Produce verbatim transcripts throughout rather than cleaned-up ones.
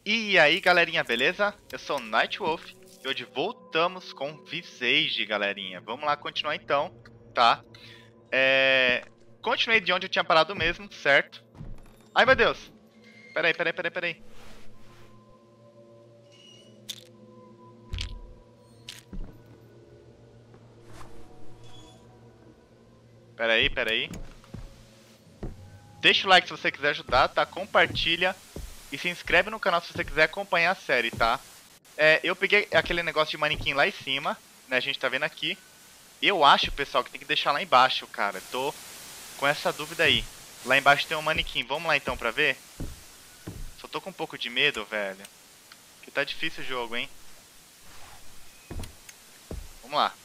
E aí galerinha, beleza? Eu sou o Nightwolf e hoje voltamos com Visage, galerinha. Vamos lá continuar então, tá? É... Continuei de onde eu tinha parado mesmo, certo? Ai meu Deus! Peraí, peraí, peraí, peraí. Peraí, peraí. Deixa o like se você quiser ajudar, tá? Compartilha e se inscreve no canal se você quiser acompanhar a série, tá? É, eu peguei aquele negócio de manequim lá em cima, né? A gente tá vendo aqui. Eu acho, pessoal, que tem que deixar lá embaixo, cara. Tô com essa dúvida aí. Lá embaixo tem um manequim. Vamos lá então pra ver? Só tô com um pouco de medo, velho. Que tá difícil o jogo, hein? Vamos lá.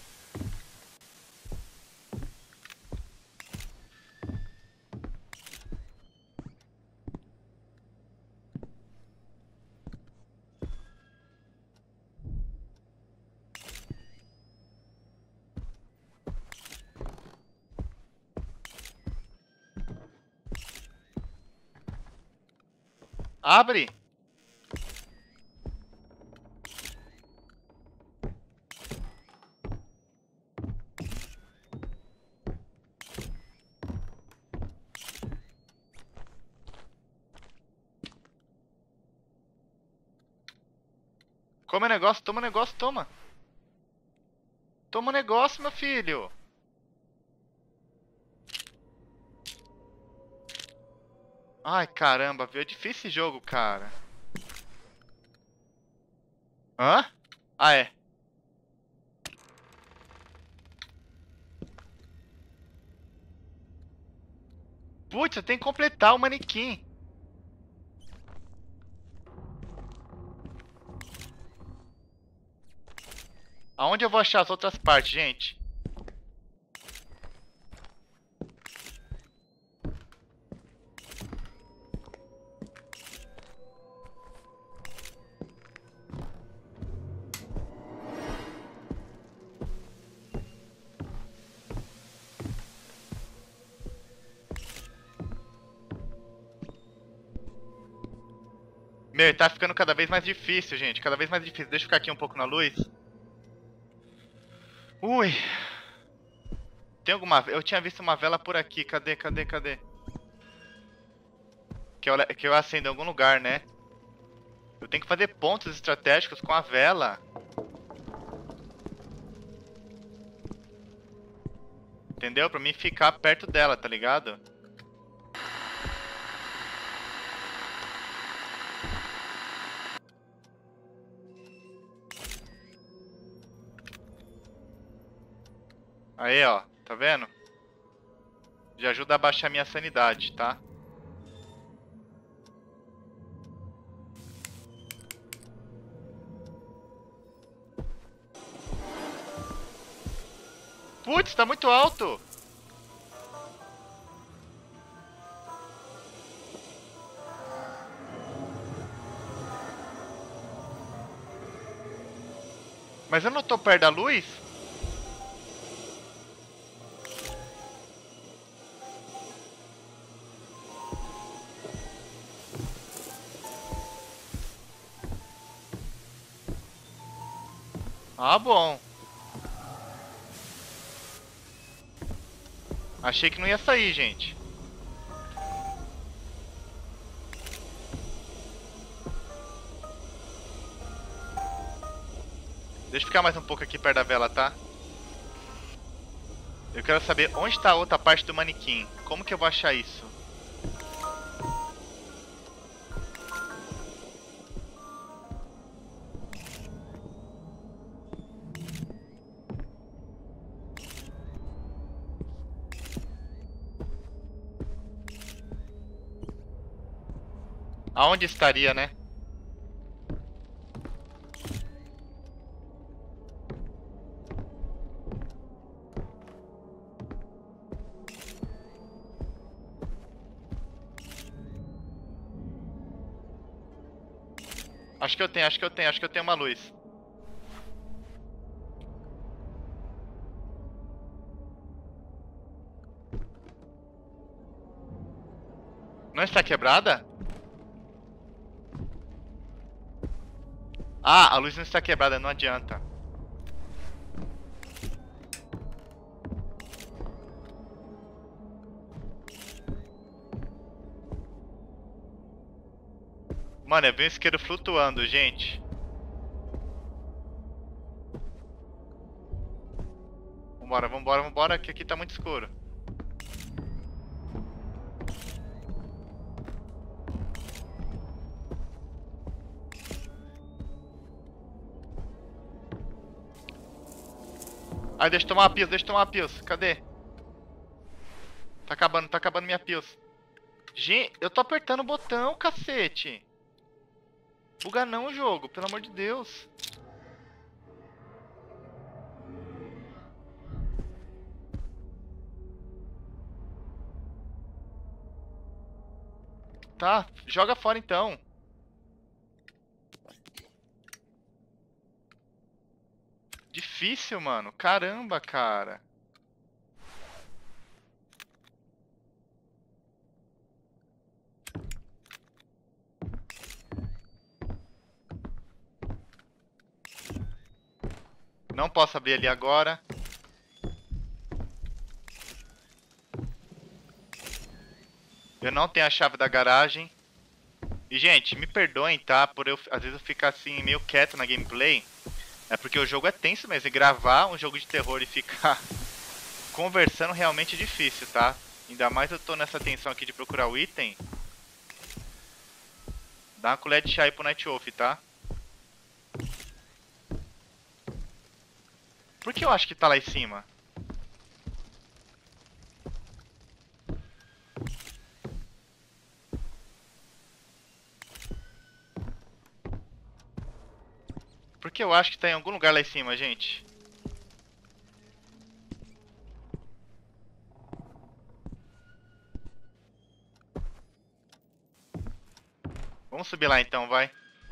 Abre! Come o negócio, toma o negócio, toma. Toma o negócio, meu filho. Ai, caramba, viu? É difícil esse jogo, cara. Hã? Ah, é. Putz, eu tenho que completar o manequim. Aonde eu vou achar as outras partes, gente? Meu, tá ficando cada vez mais difícil, gente. Cada vez mais difícil. Deixa eu ficar aqui um pouco na luz. Ui. Tem alguma... Eu tinha visto uma vela por aqui. Cadê, cadê, cadê? Que eu, que eu acendo em algum lugar, né? Eu tenho que fazer pontos estratégicos com a vela. Entendeu? Pra mim ficar perto dela, tá ligado? Aí, ó. Tá vendo? Já ajuda a baixar minha sanidade, tá? Putz, tá muito alto! Mas eu não tô perto da luz? Ah, bom. Achei que não ia sair, gente. Deixa eu ficar mais um pouco aqui perto da vela, tá? Eu quero saber onde está a outra parte do manequim. Como que eu vou achar isso? Aonde estaria, né? Acho que eu tenho, acho que eu tenho, acho que eu tenho uma luz. Não está quebrada? Ah, a luz não está quebrada, não adianta. Mano, é bem um isqueiro flutuando, gente. Vambora, vambora, vambora, que aqui tá muito escuro. Ai, deixa eu tomar uma pills, deixa eu tomar uma pills. Cadê? Tá acabando, tá acabando minha pills. Gente, eu tô apertando o botão, cacete. Buga não o jogo, pelo amor de Deus. Tá, joga fora então. Difícil, mano. Caramba, cara. Não posso abrir ali agora. Eu não tenho a chave da garagem. E, gente, me perdoem, tá? Por eu, às vezes, eu ficar assim, meio quieto na gameplay. É porque o jogo é tenso mesmo. E gravar um jogo de terror e ficar conversando realmente é difícil, tá? Ainda mais eu tô nessa tensão aqui de procurar o item. Dá uma colher de chá aí pro Night Wolf, tá? Por que eu acho que tá lá em cima? Por que eu acho que tá em algum lugar lá em cima, gente? Vamos subir lá então, vai.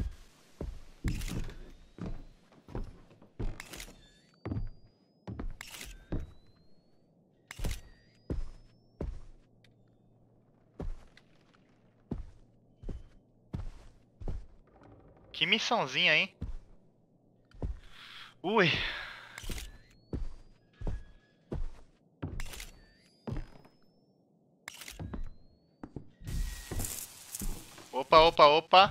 Que missãozinha, hein? Ui. Opa, opa, opa.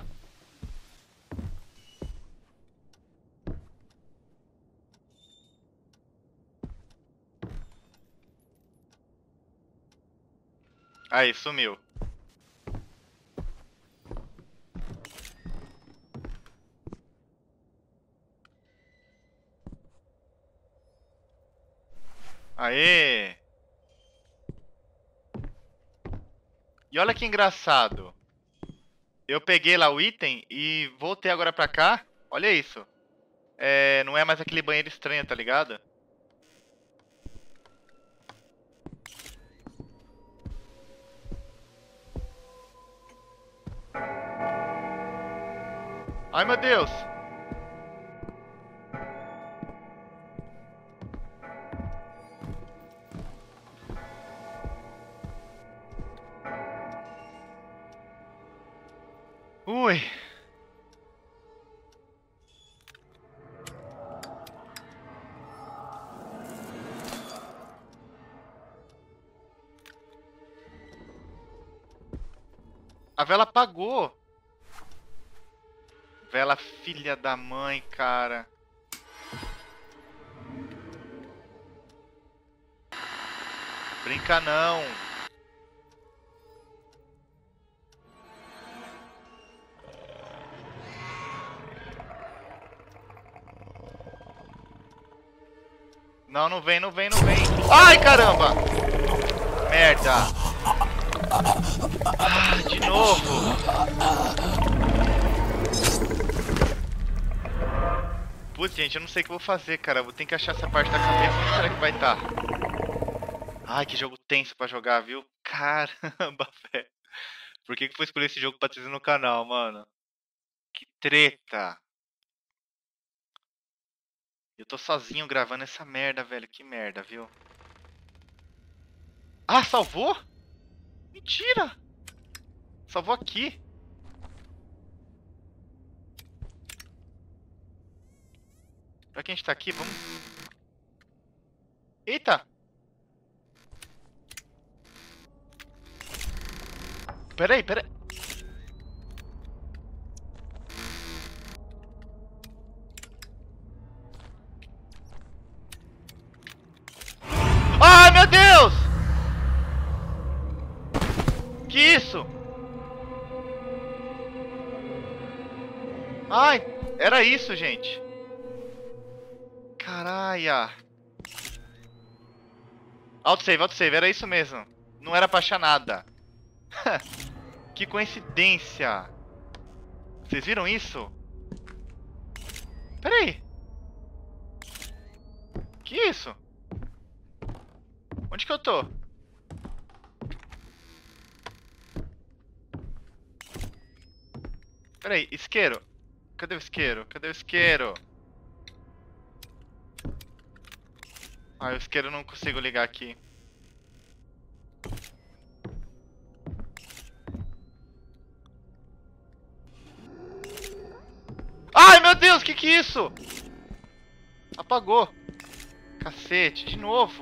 Aí, sumiu. Aê! E olha que engraçado. Eu peguei lá o item e voltei agora pra cá. Olha isso. É, não é mais aquele banheiro estranho, tá ligado? Ai, meu Deus. Ui. A vela apagou. Vela filha da mãe, cara. Brinca não. Não, não vem, não vem, não vem. Ai, caramba. Merda. Ah, de novo. Putz, gente, eu não sei o que eu vou fazer, cara. Eu vou ter que achar essa parte da cabeça. Onde será que vai estar? Ai, que jogo tenso pra jogar, viu? Caramba, velho. Por que que foi escolher esse jogo pra trazer no canal, mano? Que treta. Eu tô sozinho gravando essa merda, velho. Que merda, viu? Ah, salvou? Mentira! Salvou aqui. Já que a gente tá aqui, vamos... Eita! Peraí, peraí. Ai, meu Deus! Que isso? Ai, era isso, gente. Caralho. Autosave, autosave, era isso mesmo. Não era pra achar nada. Que coincidência. Vocês viram isso? Pera aí. Que isso? Onde que eu tô? Pera aí, isqueiro. Cadê o isqueiro? Cadê o isqueiro? Ah, o isqueiro eu não consigo ligar aqui. Ai, meu Deus, que que é isso? Apagou. Cacete, de novo.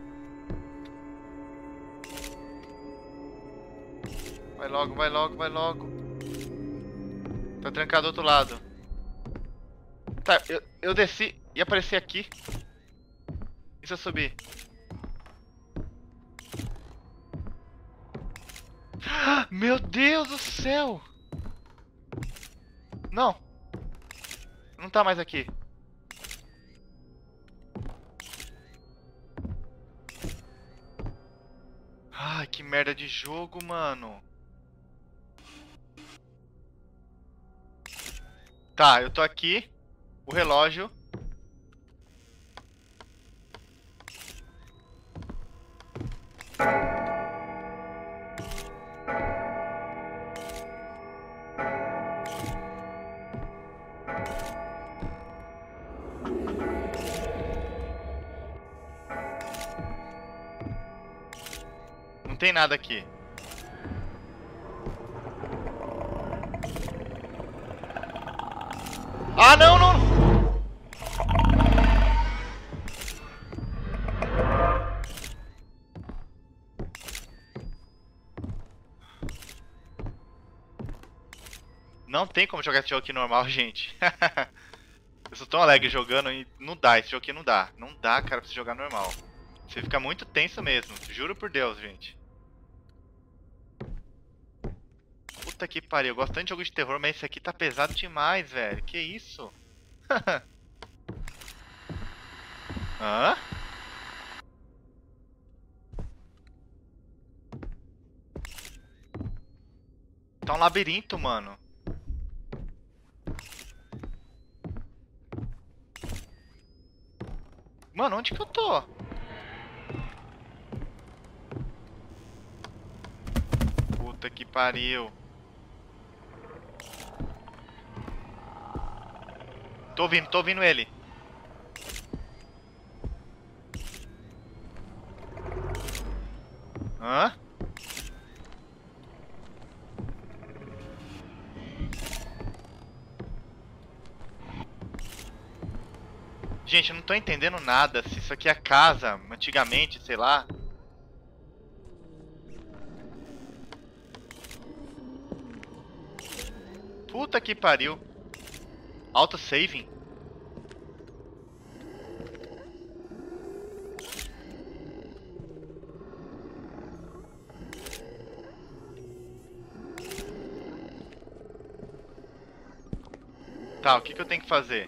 Vai logo, vai logo, vai logo. Tá trancado do outro lado. Tá, eu, eu desci e apareci aqui. E se eu subir? Meu Deus do céu! Não. Não tá mais aqui. Ai, que merda de jogo, mano. Tá, eu tô aqui. O relógio. Não tem nada aqui. Ah, não, não! Não tem como jogar esse jogo aqui normal, gente. Eu sou tão alegre jogando e não dá, esse jogo aqui não dá. Não dá, cara, pra você jogar normal. Você fica muito tenso mesmo, juro por Deus, gente. Puta que pariu, eu gosto tanto de jogo de terror, mas esse aqui tá pesado demais, velho. Que isso? Hã? Tá um labirinto, mano. Mano, onde que eu tô? Puta que pariu. Tô ouvindo, tô ouvindo ele. Hã? Gente, eu não tô entendendo nada. Se isso aqui é casa, antigamente, sei lá. Puta que pariu. Autosaving. Tá, o que que eu tenho que fazer?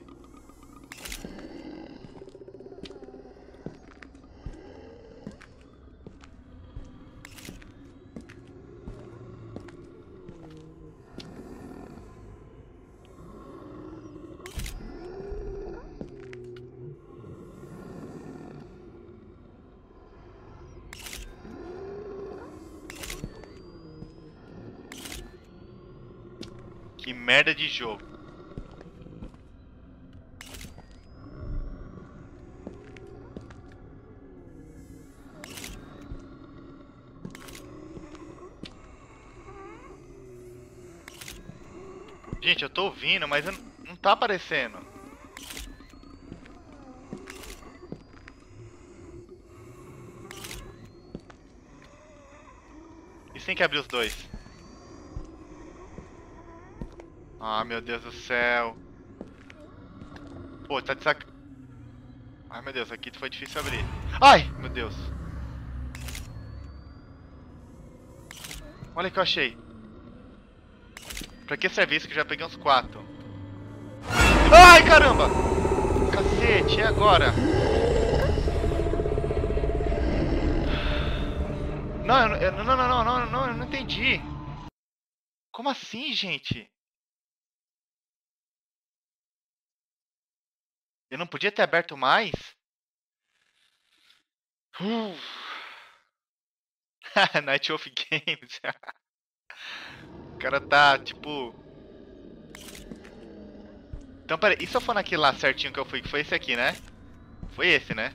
Que merda de jogo. Gente, eu tô ouvindo, mas eu não tá aparecendo. tem que abrir os dois. Ah, meu Deus do céu. Pô, tá de sac... Ai, meu Deus, aqui foi difícil abrir. Ai, meu Deus. Olha o que eu achei. Pra que serve isso que eu já peguei uns quatro? Ai, caramba! Cacete, e agora? Não, eu, não, não, não, não, não, eu não entendi. Como assim, gente? Eu não podia ter aberto mais? Uh. Night of Games. O cara tá, tipo... Então, peraí, e se eu for naquele lá certinho que eu fui, que foi esse aqui, né? Foi esse, né?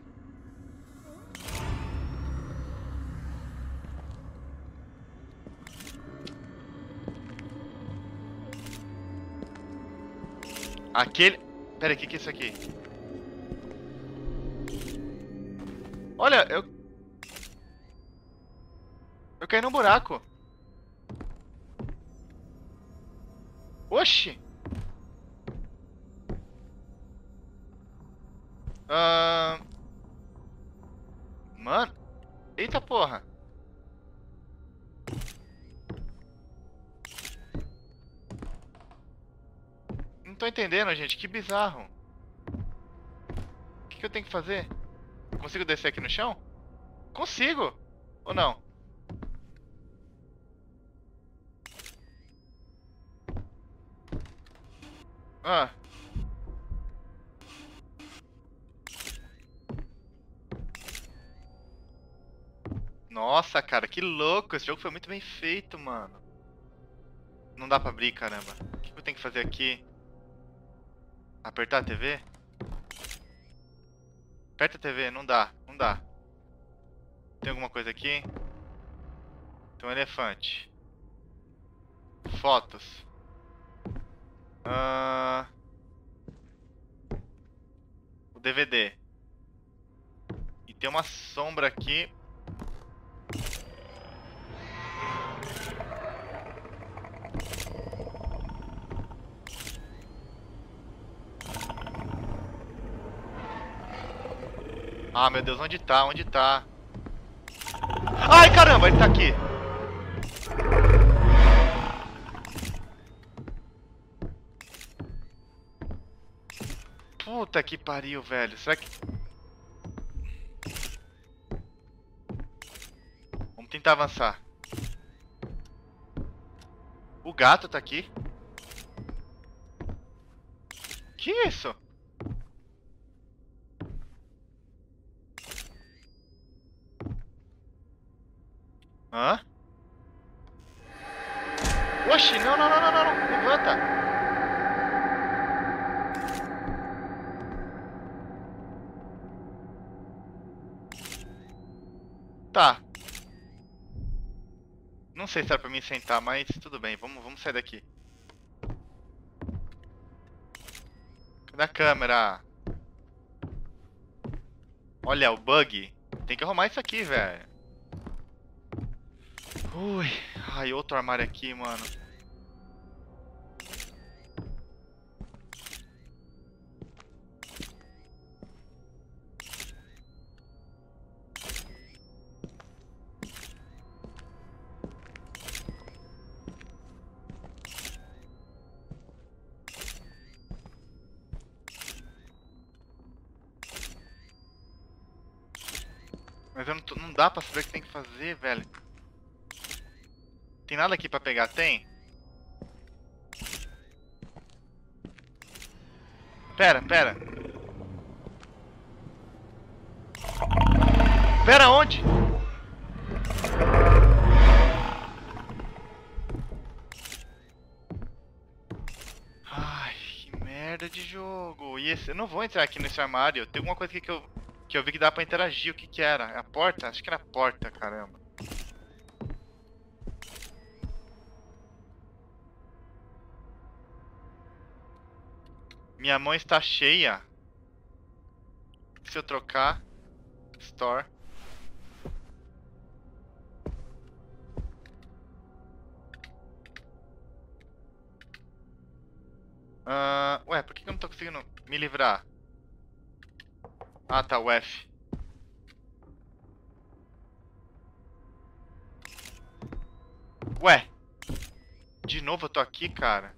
Aquele... Peraí, o que que é isso aqui? Olha, eu... Eu caí num buraco. Oxi! Ah... Mano... Eita porra! Não tô entendendo, gente. Que bizarro. O que que eu tenho que fazer? Consigo descer aqui no chão? Consigo! Ou não? Ah... Nossa, cara, que louco. Esse jogo foi muito bem feito, mano. Não dá pra abrir, caramba. O que eu tenho que fazer aqui? Apertar a T V? Aperta a T V, não dá, não dá. Tem alguma coisa aqui? Tem um elefante. Fotos. Ah... O D V D. E tem uma sombra aqui. Ah, meu Deus, onde tá? Onde tá? Ai, caramba, ele tá aqui. Puta que pariu, velho. Será que... Vamos tentar avançar. O gato tá aqui. Que isso? Hã? Oxi, não, não, não, não, não, não. Levanta. Tá. Não sei se era pra mim sentar, mas tudo bem. Vamos, vamos sair daqui. Cadê a câmera? Olha, o bug. Tem que arrumar isso aqui, velho. Ui. Ai, outro armário aqui, mano. Mas eu não, tô- não dá pra saber o que tem que fazer, velho. Tem nada aqui pra pegar? Tem? Pera, pera. Pera, onde? Ai, que merda de jogo. E esse, eu não vou entrar aqui nesse armário. Tem alguma coisa aqui que eu, que eu vi que dá pra interagir. O que que era? É a porta? Acho que era a porta, caramba. Minha mão está cheia. Se eu trocar... Store. Uh, ué, por que eu não tô conseguindo me livrar? Ah, tá, o F. Ué. De novo eu tô aqui, cara.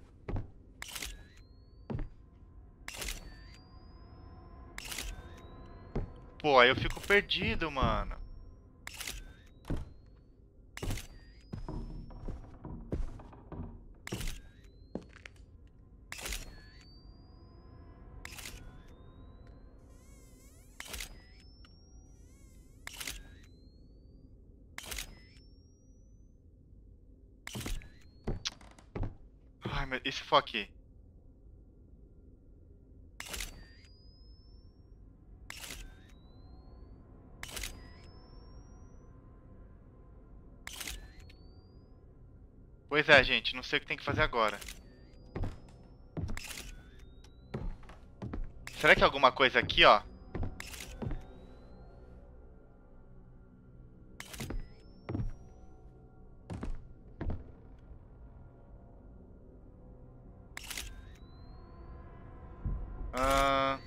Pô, aí eu fico perdido, mano. Ai, meu... E se for aqui? Pois é, gente. Não sei o que tem que fazer agora. Será que é alguma coisa aqui, ó? Ah...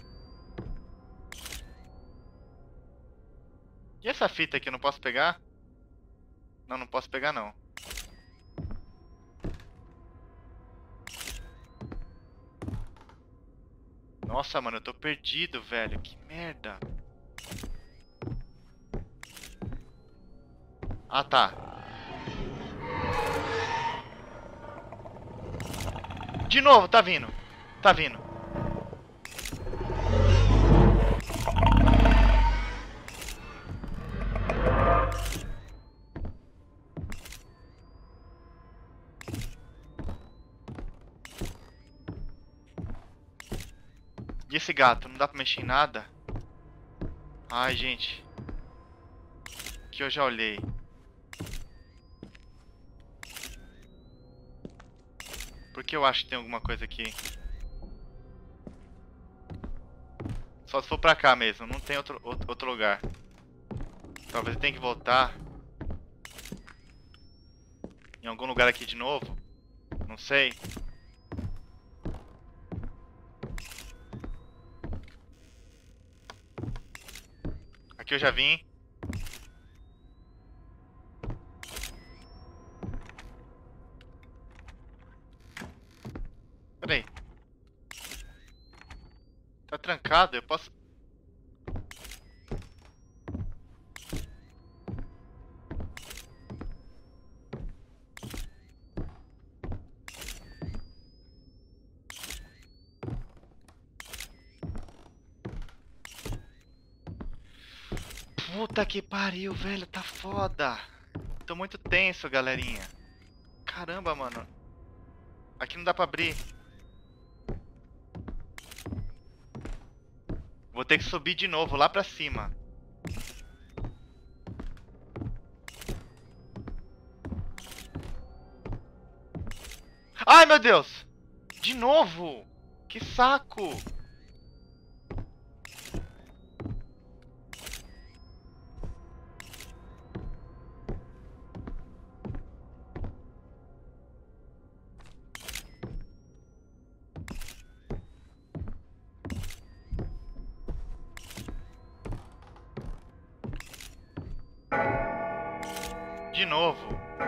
E essa fita aqui, eu não posso pegar? Não, não posso pegar, não. Nossa, mano, eu tô perdido, velho. Que merda. Ah, tá. De novo, tá vindo. Tá vindo. E esse gato? Não dá pra mexer em nada? Ai, gente. Que eu já olhei. Por que eu acho que tem alguma coisa aqui? Só se for pra cá mesmo. Não tem outro, outro, outro lugar. Talvez eu tenha que voltar. Em algum lugar aqui de novo. Não sei. Aqui eu já vim. Peraí. Tá trancado? Eu posso... Puta que pariu, velho. Tá foda. Tô muito tenso, galerinha. Caramba, mano. Aqui não dá pra abrir. Vou ter que subir de novo lá pra cima. Ai, meu Deus! De novo! Que saco! De novo.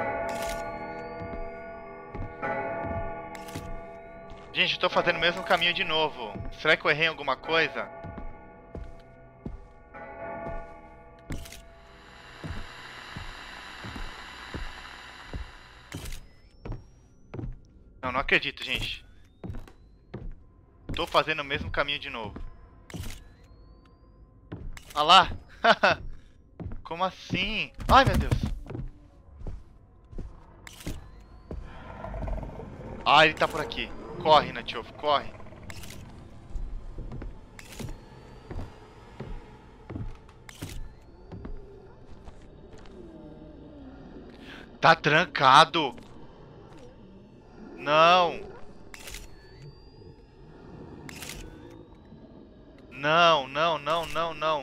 Gente, eu tô fazendo o mesmo caminho de novo. Será que eu errei em alguma coisa? Não, não acredito, gente. Tô fazendo o mesmo caminho de novo. Ah lá! Como assim? Ai, meu Deus! Ah, ele tá por aqui. Corre, Natiof, corre. Tá trancado. Não. Não, não, não, não, não.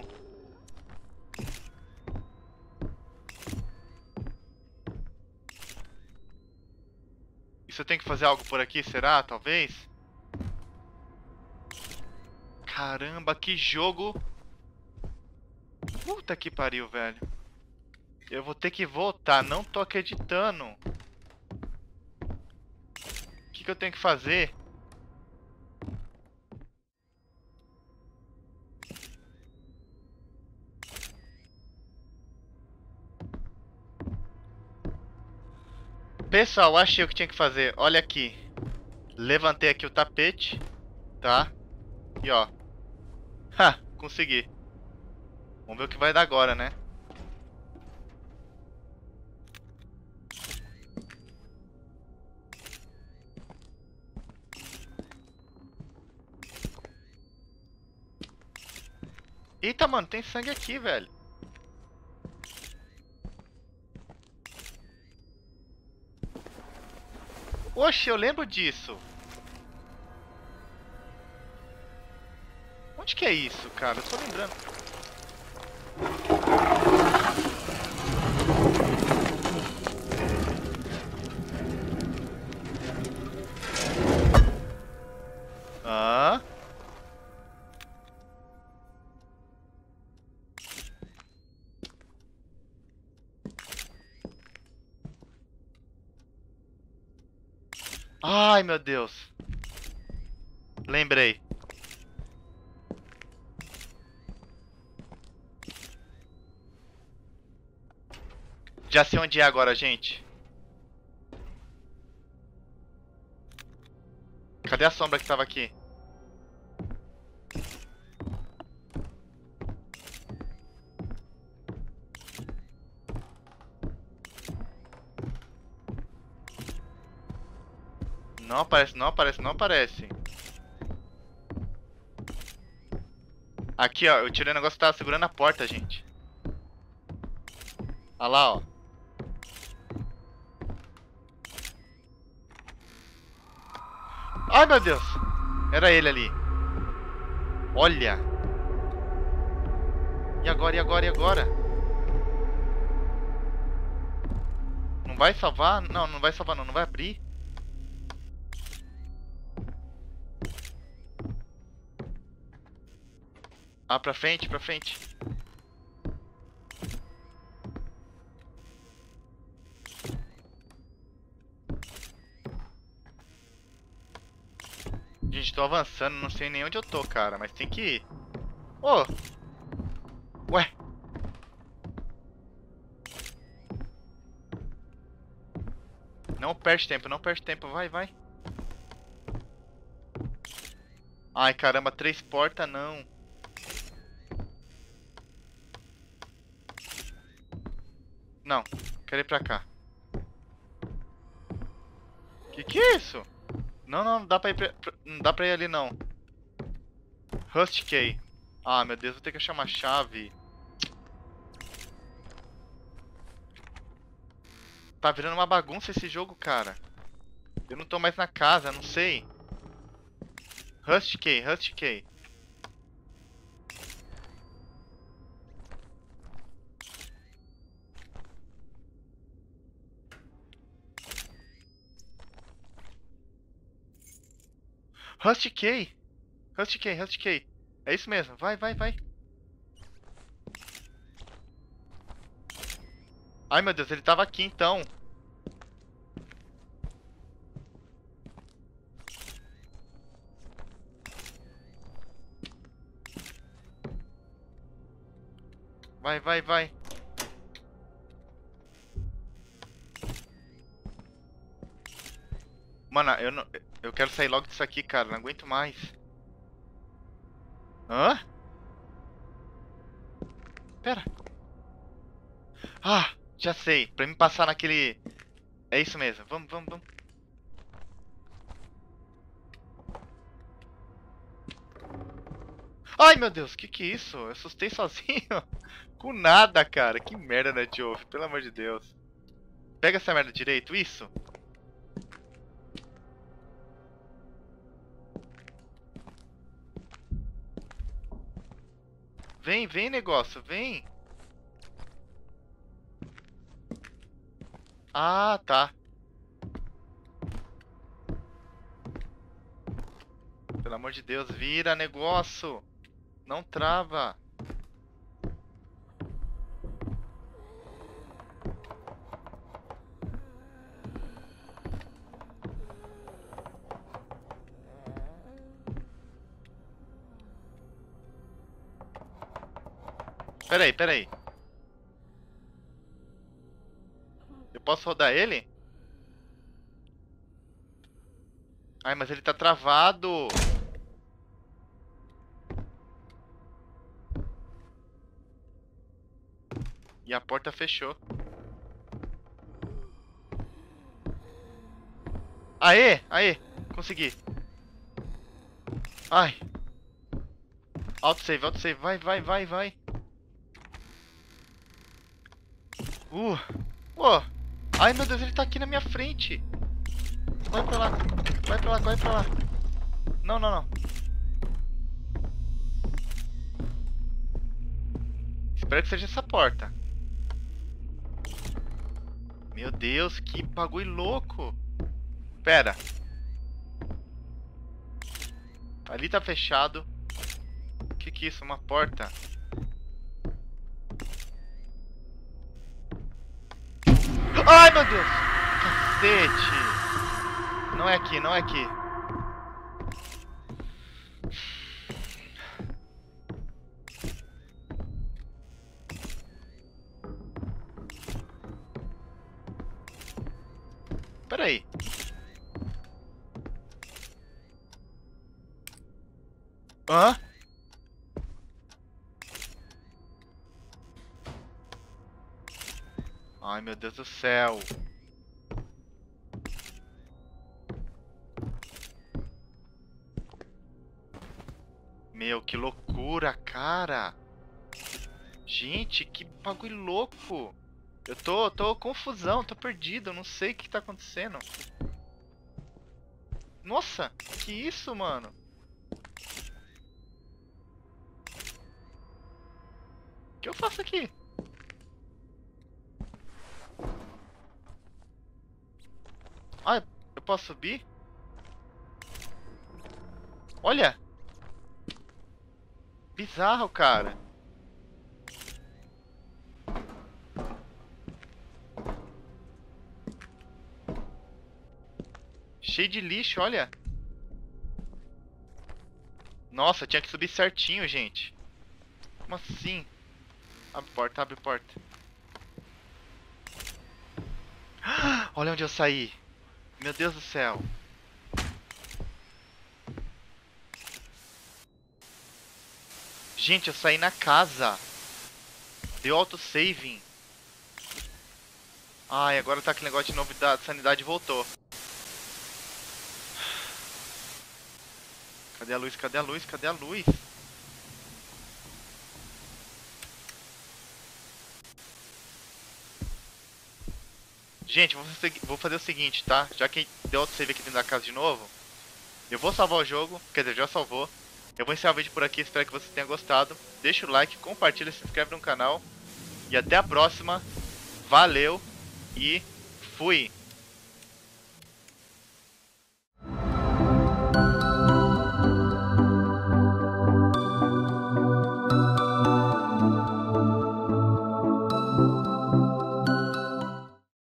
Isso eu tenho que fazer algo por aqui, será? Talvez? Caramba, que jogo. Puta que pariu, velho. Eu vou ter que voltar, não tô acreditando. O que, que eu tenho que fazer? Pessoal, achei o que tinha que fazer. Olha aqui. Levantei aqui o tapete, tá? E ó. Ha, consegui. Vamos ver o que vai dar agora, né? Eita, mano, tem sangue aqui, velho. Oxe, eu lembro disso. Onde que é isso, cara? Eu tô lembrando. Ah. Ai, meu Deus. Lembrei. Já sei onde é agora, gente. Cadê a sombra que tava aqui? Não aparece, não aparece, não aparece. Aqui, ó. Eu tirei o negócio que tava segurando a porta, gente. Olha lá, ó. Ai, meu Deus. Era ele ali. Olha. E agora, e agora, e agora? Não vai salvar? Não, não vai salvar não. Não vai abrir? Ah, pra frente, pra frente. Gente, tô avançando. Não sei nem onde eu tô, cara. Mas tem que ir. Ô! Ué? Não perde tempo, não perde tempo. Vai, vai. Ai, caramba. Três portas, não. Não. Quero ir pra cá. Que que é isso? Não, não, não dá pra ir pra, pra- não dá pra ir ali não. Rust Key. Ah, meu Deus, vou ter que achar uma chave. Tá virando uma bagunça esse jogo, cara. Eu não tô mais na casa, não sei. Rust Key, Rust Key. Rust Key. Rust Key, Rust Key. É isso mesmo, vai, vai, vai. Ai, meu Deus, ele tava aqui então. Vai, vai, vai. Mano, eu não, eu quero sair logo disso aqui, cara. Não aguento mais. Hã? Pera. Ah, já sei. Pra me passar naquele... É isso mesmo. Vamos, vamos, vamos. Ai, meu Deus, que que é isso? Eu assustei sozinho. Com nada, cara. Que merda, né, Joe? Pelo amor de Deus. Pega essa merda direito, isso. Vem, vem, negócio, vem. Ah, tá. Pelo amor amor de Deus, vira negócio. Não trava. Peraí, peraí. Eu posso rodar ele? Ai, mas ele tá travado. E a porta fechou. Aê, aê, consegui. Ai. Autosave, autosave, vai, vai, vai, vai. Uh, oh. Ai meu Deus, ele tá aqui na minha frente. Vai pra lá, vai pra lá, vai pra lá. Não, não, não. Espero que seja essa porta. Meu Deus, que bagulho louco. Pera. Ali tá fechado. O que que é isso? Uma porta? Ai, meu Deus! Cacete! Não é aqui, não é aqui. Pera aí. Hã? Ai, meu Deus do céu. Meu, que loucura, cara. Gente, que bagulho louco. Eu tô, tô confusão, tô perdido, eu não sei o que tá acontecendo. Nossa, que isso, mano? O que eu faço aqui? Ah, eu posso subir? Olha! Bizarro, cara. Cheio de lixo, olha. Nossa, tinha que subir certinho, gente. Como assim? Abre porta, abre porta. Olha onde eu saí. Meu Deus do céu. Gente, eu saí na casa. Deu autosaving. Ai, agora tá aquele negócio de novidade, sanidade voltou. Cadê a luz? Cadê a luz? Cadê a luz? Gente, vou fazer, vou fazer o seguinte, tá? Já que deu autosave aqui dentro da casa de novo, eu vou salvar o jogo, quer dizer, já salvou. Eu vou encerrar o vídeo por aqui, espero que você tenha gostado. Deixa o like, compartilha, se inscreve no canal. E até a próxima. Valeu e fui!